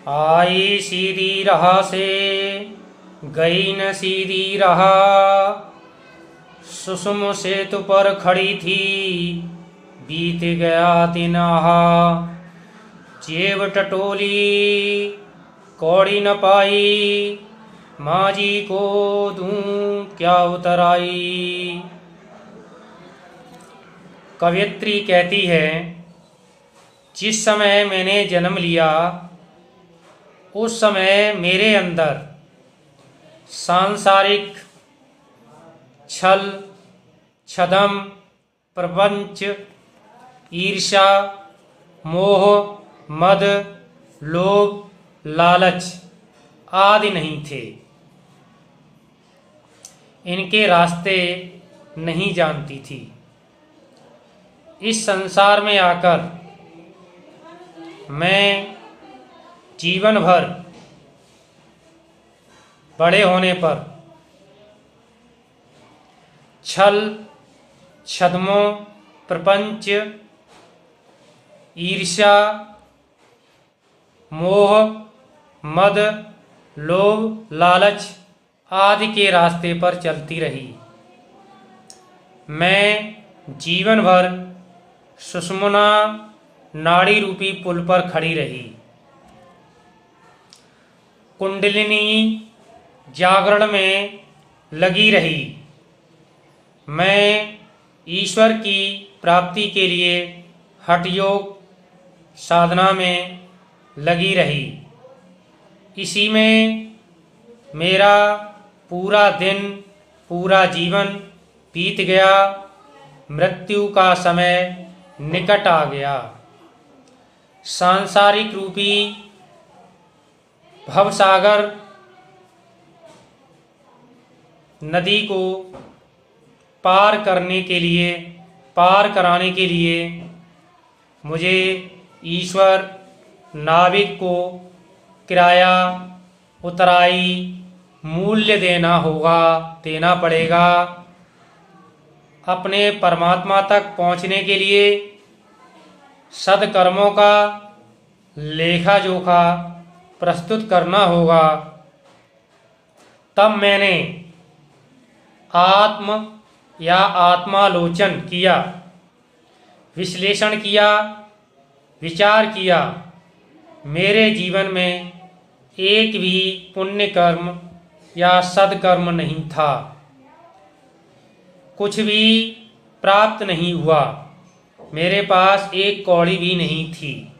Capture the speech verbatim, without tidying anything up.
आई सीधी राह से गई न सीधी राह, सुषुम सेतु पर खड़ी थी बीत गया तिनाह। जेब टटोली कौड़ी न पाई, माझी को दूं क्या उतराई। कवयित्री कहती है, जिस समय मैंने जन्म लिया उस समय मेरे अंदर सांसारिक छल, छदम, प्रपंच, ईर्ष्या, मोह, मद, लोभ, लालच आदि नहीं थे। इनके रास्ते नहीं जानती थी। इस संसार में आकर मैं जीवन भर बड़े होने पर छल, छद्मों, प्रपंच, ईर्ष्या, मोह, मद, लोभ, लालच आदि के रास्ते पर चलती रही। मैं जीवन भर सुषुम्ना नाड़ी रूपी पुल पर खड़ी रही। कुंडलिनी जागरण में लगी रही। मैं ईश्वर की प्राप्ति के लिए हठ योग साधना में लगी रही। इसी में मेरा पूरा दिन, पूरा जीवन बीत गया। मृत्यु का समय निकट आ गया। सांसारिक रूपी भवसागर नदी को पार करने के लिए, पार कराने के लिए मुझे ईश्वर नाविक को किराया, उतराई, मूल्य देना होगा, देना पड़ेगा। अपने परमात्मा तक पहुंचने के लिए सदकर्मों का लेखा जोखा प्रस्तुत करना होगा। तब मैंने आत्म या आत्मालोचन किया, विश्लेषण किया, विचार किया। मेरे जीवन में एक भी पुण्य कर्म या सदकर्म नहीं था। कुछ भी प्राप्त नहीं हुआ। मेरे पास एक कौड़ी भी नहीं थी।